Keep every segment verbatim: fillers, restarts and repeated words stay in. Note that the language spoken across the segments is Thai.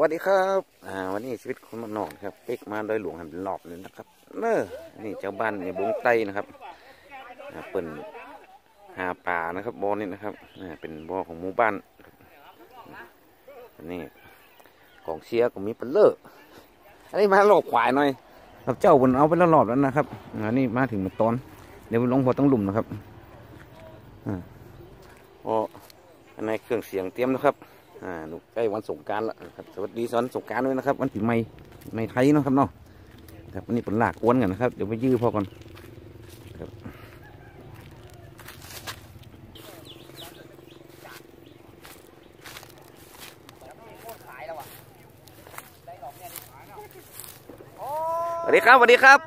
วัสดีครับอ่าวันนี้ชีวิตคนมันนอกครับเป๊กมาโดยหลวงหันหลอบเลยนะครับเนอนี่เจ้าบ้านในบงไตนะครับเปิ่นหาป่านะครับบ่อนี่นะครับเป็นบ่อของหมู่บ้านนี่ของเชียร์ก็มีเปลเลอร์อันนี้มาหลอกขวายหน่อยครับเจ้าบนเอาไปแล้วหลอบแล้วนะครับอันนี้มาถึงตอนเดี๋ยวลงพอต้องหลุมนะครับอ่าพออันนี้เครื่องเสียงเตรียมนะครับอ่าหนูใกล้วันสงกรานต์แล้วครับสวัสดีวันสงกรานต์ด้วยนะครับวันปีใหม่ในไทยนะครับเนาะครับวันนี้เป็นหลากกวนกันนะครับเดี๋ยวไปยื้อพอก่อนครับสวัสดีครับสวัสดีครับ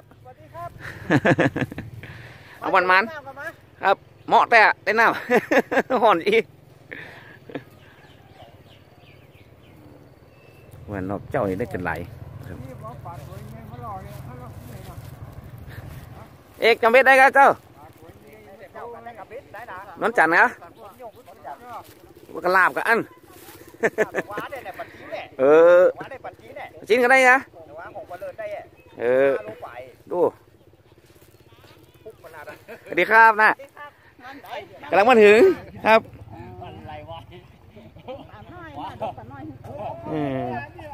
เอาวันมันครับเหมาะแต่ได้น้ำห่อนอีวันนอกเจ้าได้กันไหลเอกจำเป็นได้กันเจ้าน้ำจันนะว่ากระลาบกับอันเออจิ้นกันได้นะเออดูสวัสดีครับนะกำลังมาถึงครับอืม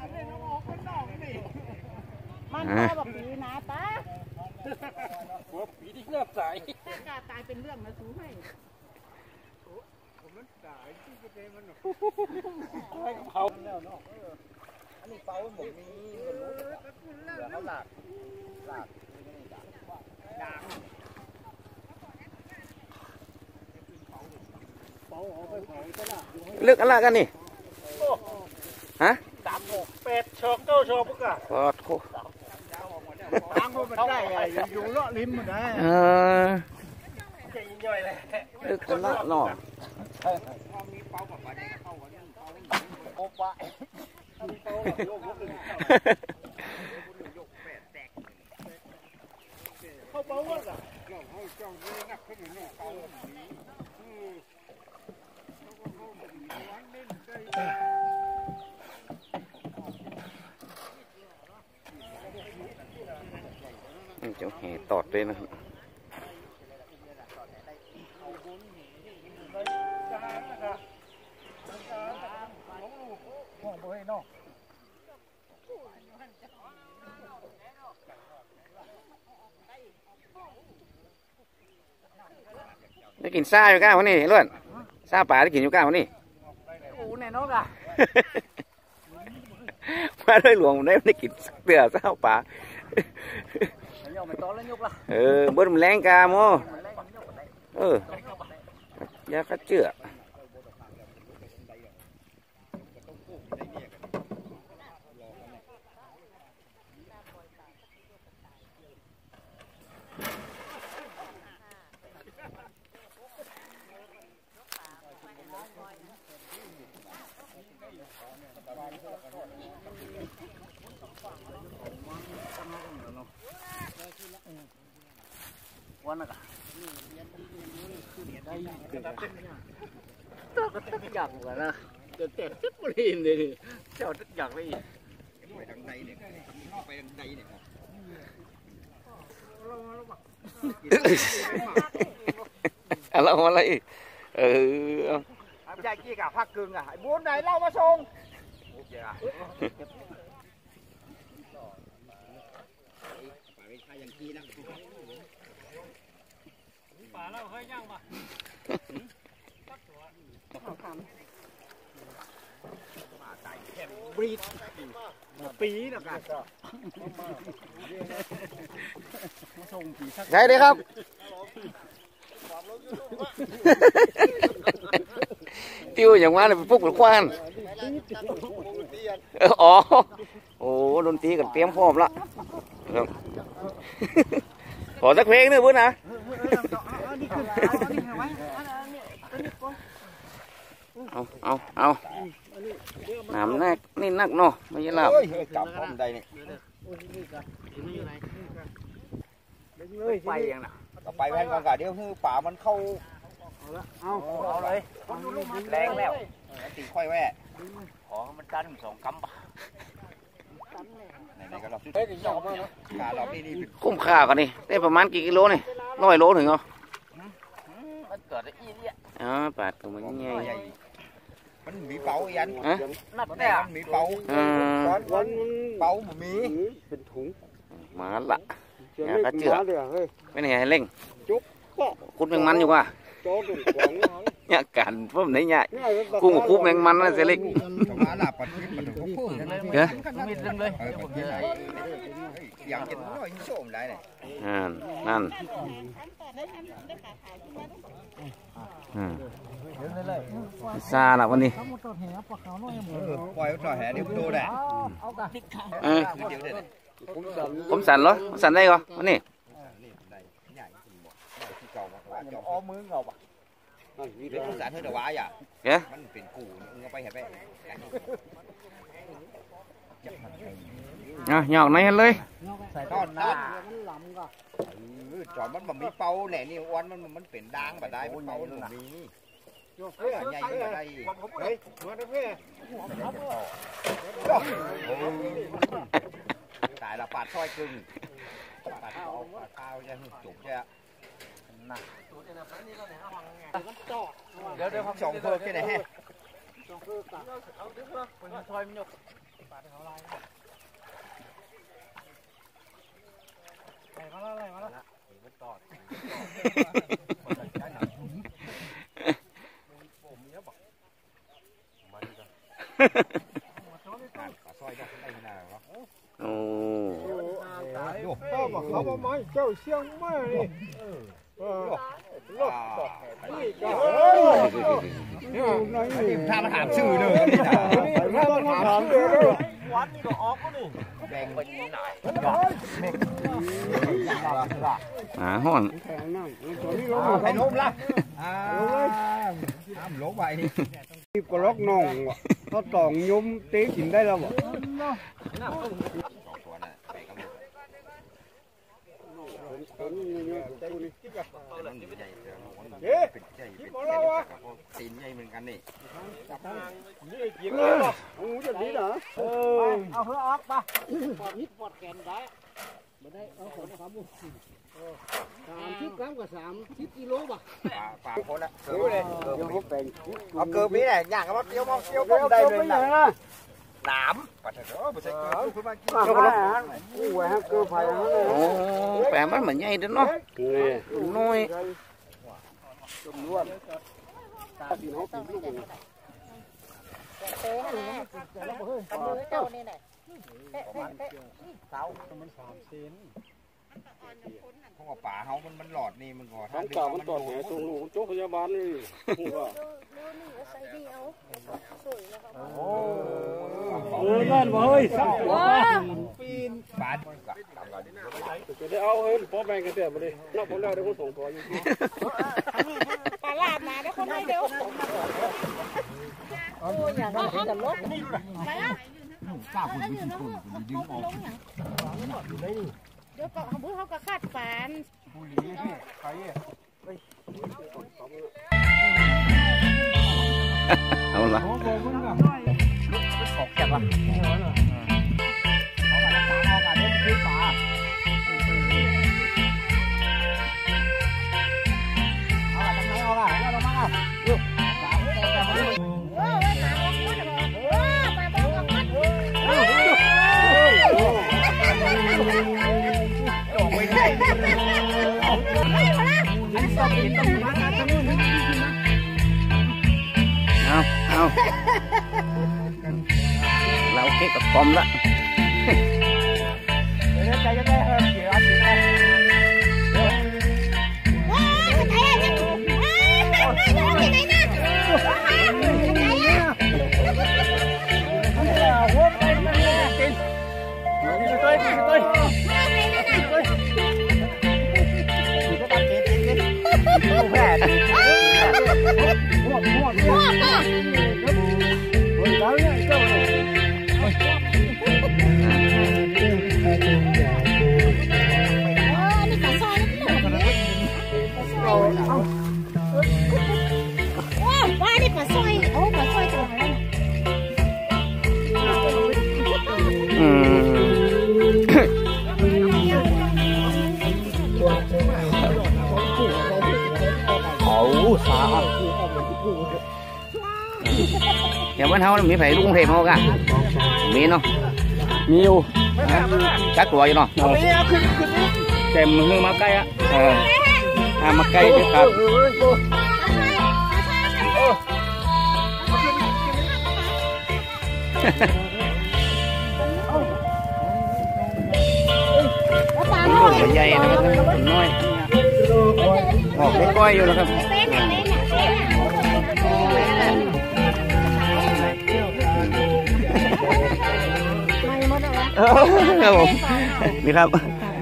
มันก็แบบปีนะตาหัวปีที่เลือกสายกาตายเป็นเรื่องนะสูให้ผมมันตายที่ประเทศมันให้เขาแล้วเนาะอันนี้เป้าหมดมีมันรู้เดี๋ยวเขาหลักหลักด่างเป้าเอาไปเผาซะละเลือกอะไรกันนี่ฮะสามหกแปดชอกเก้าชอกปุ๊กอะก็โคทางมันได้ไงอยู่เลาะลิ้มมันได้เออเก่งย่อยเลยเลือกกันละหน่อมีเป้าแบบว่าเนี่ยเข้ากันโอ้ปะมีเป้าแบบโยกโยกเลยเข้าเป้าว่าอะเราให้จ้องเลยนักขึ้นเนี่ยเป้านี้อืมเจ้าแห่ตอดเลยนะครับได้กินซาอยู่ก้าวนี่ล้วนซาป่าได้กินอยู่ก้าวนี่โอ้แน่นอนอ่ะมาด้วยหลวงได้ได้กินเตือซาป่าเออเบิ้ลมันแรงกาโมเออยาคัดเจือวันน่ะได้ตัวก็ตึกอยากเหมือนนะเกิดแต่ตึกบริเวณเลยเจ้าตึกอยากเลยด้วยดังใดเนี่ยไปดังใดเนี่ยอะไรอะไรเออใจกี้กับพักกึ่งอ่ะบุญไหนเล่ามาส่งป่าเราเคยย่างป่ะบรีดปีแล้วกันใช่เลยครับติ้วอย่างว่าเลยเป็นพวกเป็นควานอ๋อโอ้ดนตรีกันเตรียมพร้อมละขอสักเพลงหนึ่งเพื่อนนะเอาเอาเอาน้ำนักนี่นักเนาะไม่ใช่หลับจับพร้อมใดนี่ไปยังน่ะไปแพนก่อนกะเดี๋ยวคือป่ามันเข้าเอาเอาเลยแรงแล้วตีค่อยแว่ขอมันดันสองกำปะไหนๆก็รอบสุดท้ายการรอบนี้นี่คุ้มค่ากันนี่ได้ประมาณกี่กิโลนี่ร้อยโลถึงเหรอมันเกิดอะไรอีเนี่ยอ๋อปาดตัวมันใหญ่มันมีเป๋ายันฮะนัดแน่มันมีเป๋าอืมวันเป๋ามันมีเป็นถุงมาละเจือไม่เจือเลยเฮ้ยไม่ไหนให้เร่งจุ๊บก็คุดแมงมันอยู่ว่ะโจ้ถึงขวางเนี่ยการเพิ่มไหนเนี่ยกุ้งกับคุดแมงมันนั่นเสเล็กสมาลาปัดขึ้นปัดถึงพุ่งเลยเด้อมีเรื่องเลยอย่างกินน้อยยิ่งโฉมได้เลยอ่านั่นอืมซาละวันนี้ปล่อยต่อแห่เดี๋ยวโดนแหละเออเดี๋ยวเดี๋ยวผมสั่นเหรอผมสั่นได้เหรอวันนี้อ๋อมือเงาปะเป็นภาษาเทศวายอ่ะเอ๊ะมันเป็นกูมึงเอาไปเห็นไหมอ่ะหยอกไหนกันเลยตอนนั้นจอดมันแบบมีเป่าแหล่นี่อ้วนมันมันเป็นด่างแบบได้เป่ามันมีใหญ่แบบได้เฮ้ยมาได้เพื่อตายละปาดซอยกึ่งปาดเอาปาดเท้าจะจุกจะเดี๋ยวเดี๋ยวสองเพิ่มแค่ไหนฮะโอ้ก็บอกเขาบอกไม่เจ้าเชี่ยงมากเลยเออรถนี่ก็เฮ้ยถ้ามาถามชื่อเลยถ้ามาถามเดี๋ยววันนี้ก็ออกก็นี่แบ่งไปที่ไหนหาห้อนแข็งนั่งตอนนี้เราไปล้มละทำล้มไปนี่ที่กรอกน่องเขาตองยุ้มตีกินได้แล้วบ่สองตัวน่ะไปกับลูกเอ๊ะเป็นใจเป็นตีนใหญ่เหมือนกันนี่นี่กินเลยบ่โอ้จะดีเหรอเออเอาเพื่อออกป่ะปอดนิดปอดแกนได้ไม่ได้เอาของสามบุสามสิบกรัมกับสามสิบกิโลป่ะปลาปลาคนละเกือบเลยเดี๋ยวผมแบ่งเอาเกือบนี้แหละย่างกับว่าเตี้ยวมองเตี้ยวก็ได้เลยนะหนามปัดเถอะไปใส่เกลือคุณมากินเจ้าก็ร้องอู้ไว้ฮะเกลือไผ่ฮะโอ้แปลมันเหมือนใหญ่เด้อเนาะนี่น้อยจมล้วนตาสีน้องสีลูกเต้นั่นแหละกับมือเจ้านี่แหละเสามันสามเซนเพราะว่าป่าเขามันมันหลอดนี่มันก่อทั้งเก่ามันตอดแหส่งลูกโจ๊กพยาบาลนี่หูว่าโอ้เออนั่นบ่เฮ้ยเศร้าปีนป่าจะได้เอาเฮ้ยพอแบ่งกันเถอะบ่ดินอกผมแล้วได้คนส่งตัวอยู่ปลาลาดมาได้คนให้เดียวโอ้ยอย่างนั้นจะลบไปอ่ะเดี๋ยวก็เขาพูดเขาก็คาดฝันเอาละออกจากละเขาว่าป่าเขาการเล่นคือป่าเอาละทำไมเอาละเอาละมาลูกป่าไม่ได้จะมาโอ้ยปลาบอกมันโอ้ปลาบอกมันโอ้ไม่ได้เอาเอาเราเก็บกับกลมละเดี๋ยวใจจะได้เออเดี๋ยวเอาสิได้ว้าวใจอ่ะจะว้าวใจไหนนะใจอ่ะโอ้ไปมันเนี่ยกินกินไปกินไปกินไปกินแม่หัวหัวหัวหัวแล้วเนี่ยเจ้าเลยอย่างบ้านเฮามีไผ่ลูกกรุงเทพเฮากะมีเนาะมีอยู่ชักตัวอยู่เนาะเต็มมือมาใกล้อะเอออ่ามาใกล้ด้วยครับตัวใหญ่นะครับตัวน้อยออกได้ก้อยอยู่แล้วครับครับผมนี่ครับ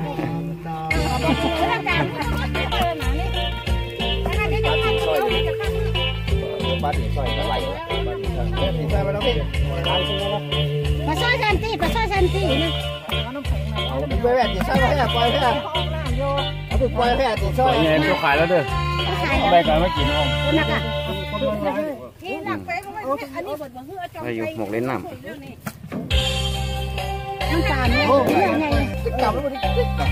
บ้านซอยตะไลบ้านซอยมาแล้วพี่ปลาสร้อยแซนตี้ปลาสร้อยแซนตี้นี่เอาไปแบบติดซอยแค่ปล่อยแค่เอาไปปล่อยแค่ติดซอยเงินเขาขายแล้วเด้อเอาไปก่อนมากินห้องนักอ่ะนี่หนักไปก็ไม่อันนี้บดมาเพื่อจอมอายุหมกเล่นน้ำมันตามเนี่ยยังไงจับแล้วมันติดกับ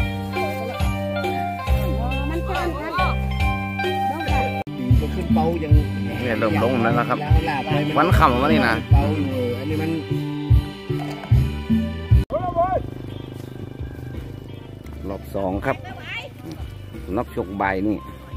มันตามกันดีก็ขึ้นเบายังเนี่ยเริ่มลงแล้วนะครับลาบเลยวันค่ำวันนี้นะเบาอยู่อันนี้มันรอบสองครับนักชกใบนี่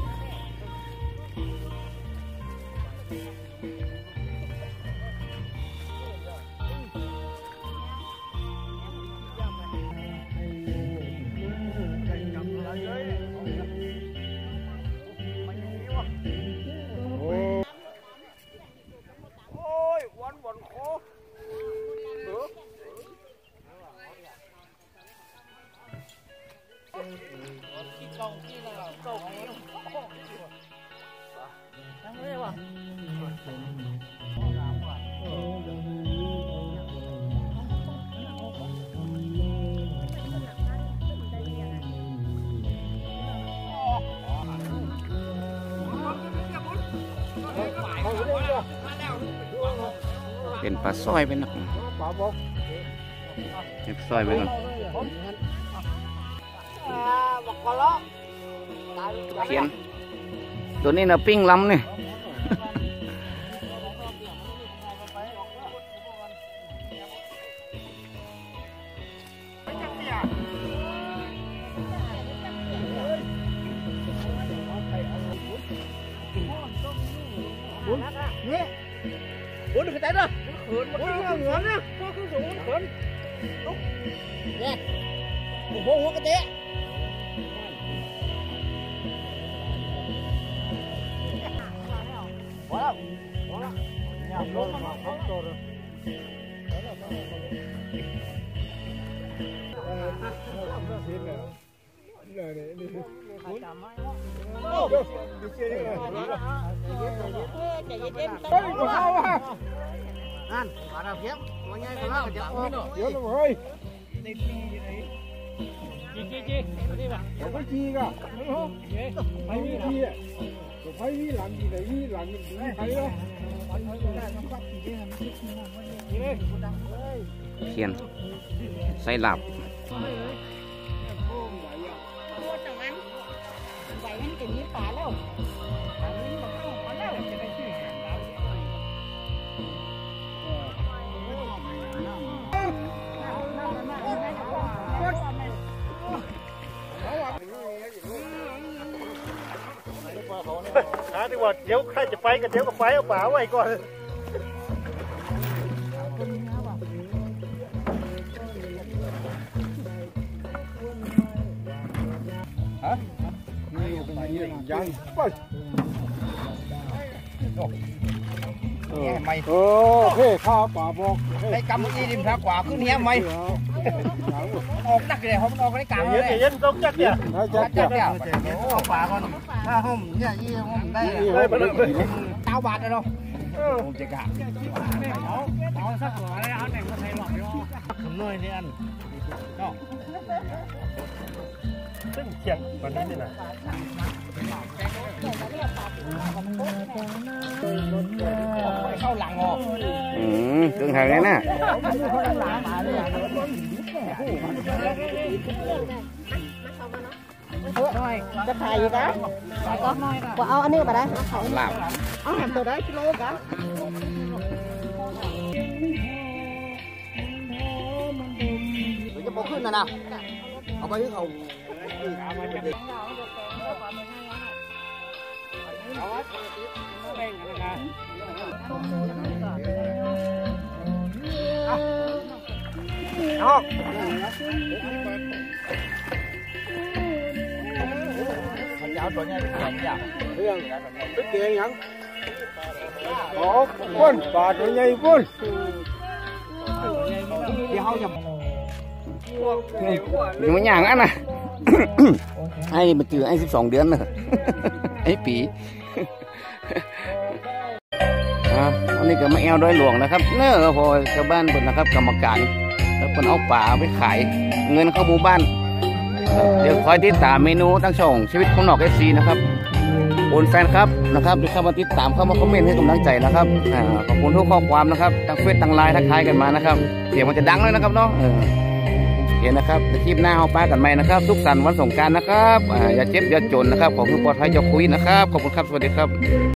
เป็นปลาสร้อยเป็นนักเก็บสร้อยไปก่อนเขียนตัวนี้นะปิ้งล้ำเนี่ยนี่บุญขึ้นใจด้วยบุญบุญเหมือนนะพวกขึ้นสูงเขินลุกเนี่ยหัวหัวกระเตะพอแล้วพอแล้วเนี่ยลงมาพร้อมตัวเลยนั่นมาดามเพียงวันนี้ก็ล่าจะออกเดี๋ยวเลยจีจีจีนี่ป่ะไปจีก็ไปวีจีอ่ะไปวีหลังจีไหนวีหลังจีใครอ่ะเขียนใส่หลับใบมันจะมีป่าแล้วป่านี้มันเข้ามาแล้วจะไปชื่อหางเราหาดีกว่าเดี๋ยวใครจะไปก็เดี๋ยวก็ไปเอาป่าไว้ก่อนฮะยังไปไม่โอ้เฮ้ข้าป่าบอกไอ้กำมือดิมทางขวาขึ้นเนี้ยไม่ออกนักเลยเขามันออกในกลางเลยเย็นต้องจักเนี่ยจักจักเนี่ยเอาป่าก่อนถ้าห้องเนี่ยยี่ห้องได้เก้าบาทเลยเนาะผมจะกะเอาเอาสักหัวเลยเอาแต่งมาใส่หลอดเนาะขนมนี่อันเนาะซึ่งเขียงวันนี้นี่นะเข้าหลังออกอืมเครื่องทางนี้น่ะจะขายอีกนะก็เอาอันนี้มาได้หลับเอาแหมตัวได้กิโลกันพอขึ้นนะนะเอาไปให้เขาเอาเจ้าตัวนี้เป็นอย่างเรื่องเป็นเกย์ยังโอ้พุ่นปลาตัวใหญ่พุ่นเดี๋ยวเขาจะอยู่มันอย่างนั้นนะ ไอ้มันจืดไอ้สิบสองเดือนนะ ไอ้ปีวันนี้ก็มาแอวด้อยหลวงนะครับเนอะพอชาวบ้านคนนะครับกรรมการแล้วคนเอาป่าไปขายเงินเข้าหมู่บ้านเดี๋ยวคอยติดตามเมนูตั้งช่องชีวิตของนอกเอฟซีนะครับขอบคุณแฟนครับนะครับที่เข้ามาติดตามเข้ามาคอมเมนต์ให้กำลังใจนะครับขอบคุณทุกข้อความนะครับทั้งเฟซทั้งไลน์ทักทายกันมานะครับเสียงมันจะดังเลยนะครับเนาะเห็นนะครับคลิปหน้าเอาป้ากันใหม่นะครับทุกสันวันสงกรานต์นะครับอย่าเจ็บอย่าจนนะครับขอให้ปลอดภัยจากโควิดนะครับขอบคุณครับสวัสดีครับ